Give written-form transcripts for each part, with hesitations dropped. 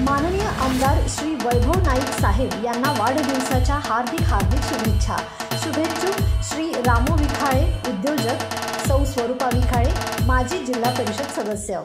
माननीय आमदार श्री वैभव नाईक साहेब यांना वाढदिवसाच्या हार्दिक शुभेच्छा। शुभेच्छुक श्री रामू विखाळे, उद्योजक सौ स्वरूपा विखाळे, माजी जिल्हा परिषद सदस्य।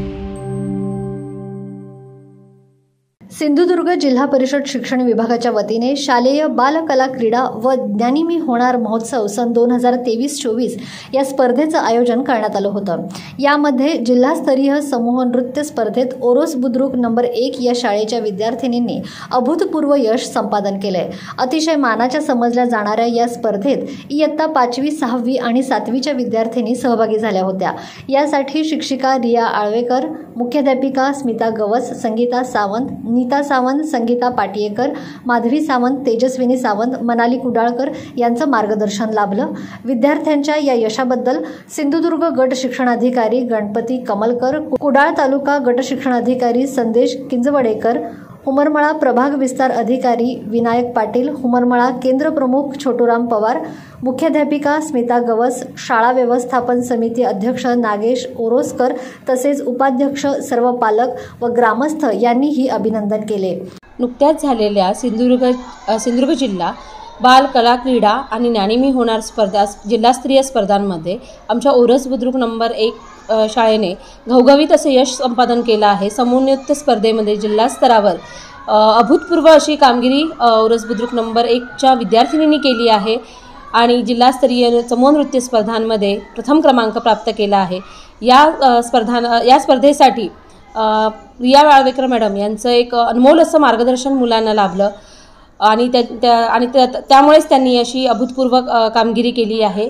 सिंधुदुर्ग जिल्हा परिषद शिक्षण विभागाच्या वतीने शालेय बालकला क्रीडा व ज्ञानी मी होणार महोत्सव सन 2023-24 या स्पर्धेचं आयोजन करण्यात आलं होतं। यामध्ये जिल्हास्तरीय समूह नृत्य स्पर्धेत ओरोस बुद्रुक नंबर 1 या शाळेच्या विद्यार्थिनींनी अभूतपूर्व यश संपादन केलंय। अतिशय मानाच्या समजल्या जाणाऱ्या या स्पर्धेत इयत्ता 5वी, 6वी आणि 7वीच्या विद्यार्थिनी सहभागी झाल्या होत्या। यासाठी शिक्षिका रिया आळवेकर, मुख्याध्यापिका स्मिता गवस, संगीता सावंत, नीता सावंत, संगीता पाटियेकर, माधवी सावंत, तेजस्विनी सावंत, मनाली कुडाळकर यांचं मार्गदर्शन लाभलं। विद्यार्थ्यांच्या या यशाबद्दल सिंधुदुर्ग गट शिक्षणाधिकारी गणपती कमलकर, कुडाळ तालुका गट शिक्षणाधिकारी संदेश किंजवडेकर, हुमरमळा प्रभाग विस्तार अधिकारी विनायक पाटील, हुमरमळा केंद्र प्रमुख छोटूराम पवार, मुख्याध्यापिका स्मिता गवस, शाळा व्यवस्थापन समिती अध्यक्ष नागेश ओरोसकर तसेच उपाध्यक्ष, सर्व पालक व ग्रामस्थ यांनीही अभिनंदन केले। नुकत्याच झालेल्या सिंधुदुर्ग जिल्हा बाल कला क्रीडा आणि ज्ञानी मी होणार जिल्हास्तरीय स्पर्धांमध्ये आमच्या ओरोस बुद्रुक नंबर 1 शाळेने घवघवीत असे यश संपादन केलं आहे। समूह नृत्य स्पर्धेमध्ये जिल्हा स्तरावर अभूतपूर्व अशी कामगिरी ओरोस बुद्रुक नंबर 1च्या विद्यार्थिनींनी केली आहे आणि जिल्हास्तरीय समूह नृत्य स्पर्धांमध्ये प्रथम क्रमांक प्राप्त केला आहे। या स्पर्धेसाठी रिया आळवेकर मॅडम यांचं एक अनमोल असं मार्गदर्शन मुलांना लाभलं आणि त्यामुळेच त्यांनी अशी अभूतपूर्व कामगिरी केली आहे।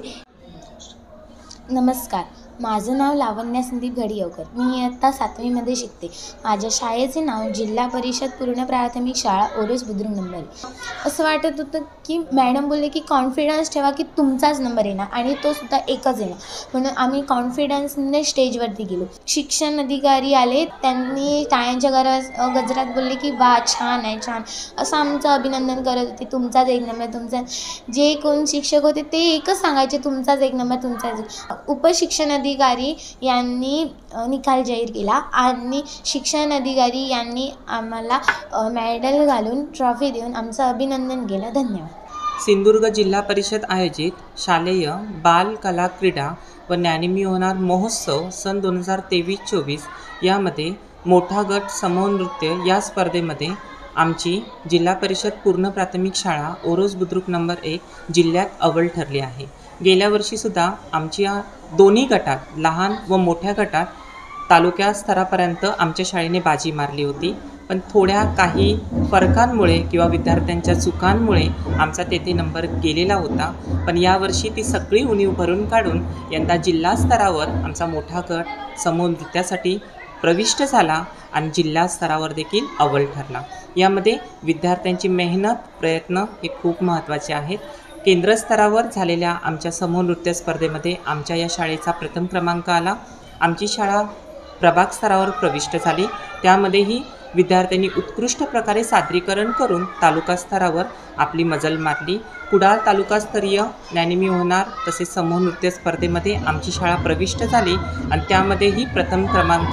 नमस्कार, माझं नाव लावण्या संदीप घडियवकर। मी इयत्ता 7वीमध्ये शिकते। माझ्या शाळेचे नाव जिल्हा परिषद पूर्ण प्राथमिक शाळा ओरोस बुद्रुक नंबर 1। असं वाटत होतं की मॅडम बोलले की कॉन्फिडन्स ठेवा की तुमचाच नंबर येणार आणि तो सुद्धा एकच येणार, म्हणून आम्ही कॉन्फिडन्सने स्टेजवरती गेलो। शिक्षण अधिकारी आले, त्यांनी टाळ्यांच्या गजरात बोलले की वा छान आहे, छान असं आमचं अभिनंदन करत होते। तुमचाच एक नंबर, तुमचा जे कोण शिक्षक होते ते एकच सांगायचे तुमचाच एक नंबर, तुमचाच। उपशिक्षण अधिकारी यांनी निकाल जाहीर केला आणि शिक्षण अधिकारी यांनी आम्हाला मेडल घालून ट्रॉफी देऊन आमचं अभिनंदन केलं। धन्यवाद। सिंधुदुर्ग जिल्हा परिषद आयोजित शालेय बाल कला क्रीडा व ज्ञानी मी होणार महोत्सव सन 2023-24 यामध्ये मोठा गट समूह नृत्य या स्पर्धेमध्ये आमची जिल्हा परिषद पूर्ण प्राथमिक शाळा ओरोस बुद्रुक नंबर 1 जिल्ह्यात अव्वल ठरली आहे। गेल्या वर्षीसुद्धा आमच्या दोन्ही गटात, लहान व मोठ्या गटात तालुक्या स्तरापर्यंत आमच्या शाळेने बाजी मारली होती, पण थोड्या काही फरकांमुळे किंवा विद्यार्थ्यांच्या चुकांमुळे आमचा तेथे नंबर गेलेला होता। पण यावर्षी ती सगळी उणीव भरून काढून यंदा जिल्हा स्तरावर आमचा मोठा गट समूह नृत्यासाठी प्रविष्ट झाला आणि जिल्हा स्तरावर देखील अव्वल ठरला। यामध्ये विद्यार्थ्यांची मेहनत, प्रयत्न हे खूप महत्त्वाचे आहेत। केंद्र स्तरावर झालेल्या आमच्या समूह नृत्य स्पर्धेमध्ये आमच्या या शाळेचा प्रथम क्रमांक आला। आमची शाळा प्रभाग स्तरावर प्रविष्ट झाली, त्यामध्येही विद्यार्थ्यांनी उत्कृष्ट प्रकारे सादरीकरण करून तालुका स्तरावर आपली मजल मारली। कुडाळ तालुकास्तरीय ज्ञानी मी होणार तसेच समूह नृत्य स्पर्धेमध्ये आमची शाळा प्रविष्ट झाली आणि त्यामध्येही प्रथम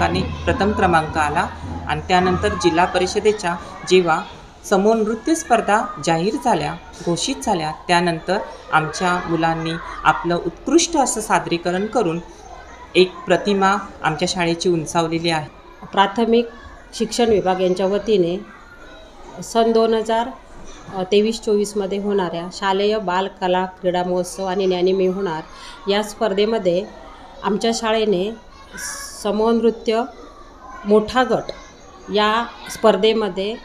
क्रमांक आला। आणि त्यानंतर जिल्हा परिषदेच्या जेव्हा समूह नृत्य स्पर्धा जाहीर झाल्या, घोषित झाल्या, त्यानंतर आमच्या मुलांनी आपलं उत्कृष्ट असं सादरीकरण करून एक प्रतिमा आमच्या शाळेची उंचावलेली आहे। प्राथमिक शिक्षण विभाग यांच्या वतीने सन 2023-24 होणाऱ्या शालेय बाल कला क्रीडा महोत्सव आणि ज्ञानी मी होणार या स्पर्धेमध्ये आमच्या शाळेने समूह नृत्य मोठा गट या स्पर्धेमध्ये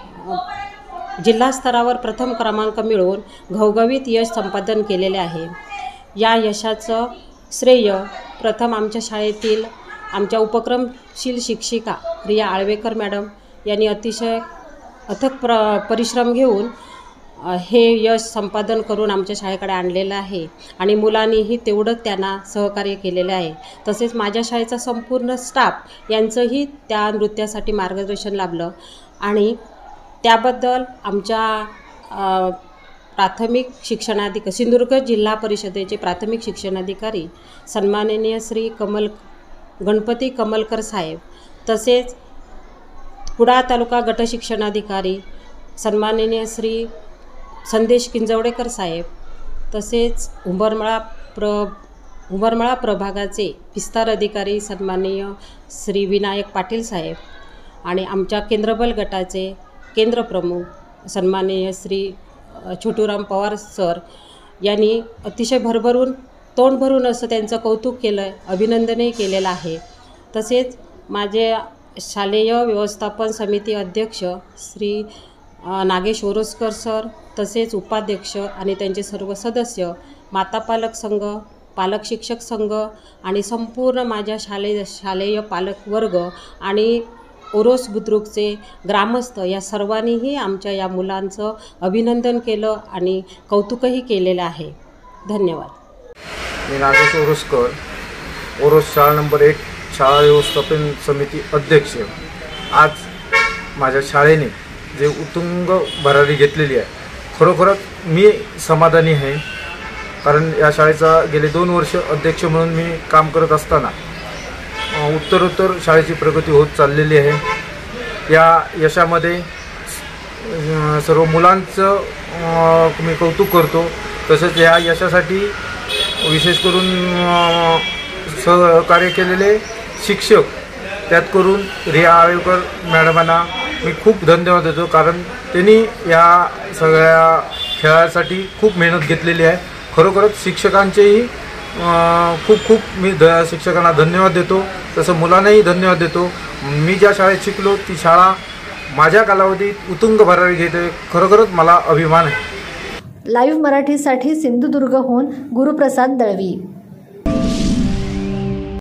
जिल्हा स्तरावर प्रथम क्रमांक मिळवून घवघवीत यश संपादन केलेले आहे। या यशाचं श्रेय प्रथम आमच्या शाळेतील आमच्या उपक्रमशील शिक्षिका रिया आळवेकर मॅडम यांनी अतिशय अथक परिश्रम घेऊन हे यश संपादन करून आमच्या शाळेकडे आणलेलं आहे आणि मुलांनीही तेवढंच त्यांना सहकार्य केलेलं आहे। तसेच माझ्या शाळेचा संपूर्ण स्टाफ यांचंही त्या नृत्यासाठी मार्गदर्शन लाभलं आणि त्याबद्दल आमच्या प्राथमिक शिक्षणाधिकारी सिंधुदुर्ग जिल्हा परिषदेचे प्राथमिक शिक्षणाधिकारी सन्माननीय श्री गणपती कमलकर साहेब तसेच कुडाळ तालुका गटशिक्षणाधिकारी सन्माननीय श्री संदेश किंजवडेकर साहेब, तसेच उंबरमळा प्रभागाचे विस्तार अधिकारी सन्माननीय श्री विनायक पाटील साहेब आणि आमच्या केंद्रबल गटाचे केंद्रप्रमुख सन्माननीय श्री छोटूराम पवार सर यांनी अतिशय भरभरून तोंड भरून असं त्यांचं कौतुक केलं आहे, अभिनंदनही केलेलं आहे। तसेच माझे शालेय व्यवस्थापन समिती अध्यक्ष श्री नागेश ओरोसकर सर, तसेच उपाध्यक्ष आणि त्यांचे सर्व सदस्य, माता पालक संघ, पालक शिक्षक संघ आणि संपूर्ण माझ्या शालेय पालक वर्ग आणि ओरोस बुद्रुकचे ग्रामस्थ या सर्वांनीही आमच्या या मुलांचं अभिनंदन केलं आणि कौतुकही केलेलं आहे। धन्यवाद। मी नागेश ओरोसकर, ओरोस शाळा नंबर 1 शाळा व्यवस्थापन समिती अध्यक्ष। आज माझ्या शाळेने जे उत्तुंग भरारी घेतलेली आहे, खरोखरच मी समाधानी आहे। कारण या शाळेचा गेले 2 वर्ष अध्यक्ष म्हणून मी काम करत असताना उत्तरोत्तर शाळेची प्रगती होत चाललेली आहे। या यशामध्ये सर्व मुलांचं मी कौतुक करतो। तसेच या यशासाठी विशेष करून सहकार्य केलेले शिक्षक, त्यात करून रिया आळेकर मॅडमांना मी खूप धन्यवाद देतो, कारण त्यांनी या सगळ्या खेळासाठी खूप मेहनत घेतलेली आहे। खरोखरच शिक्षकांचेही खूप मी शिक्षकांना धन्यवाद देतो, तसं मुलांनाही धन्यवाद देतो। मी ज्या शाळेत शिकलो ती शाळा माझ्या कालावधीत उत्तुंग भरारी घेते, खरोखरच मला अभिमान आहे। लाईव्ह मराठीसाठी सिंधुदुर्गहून गुरुप्रसाद दळवी।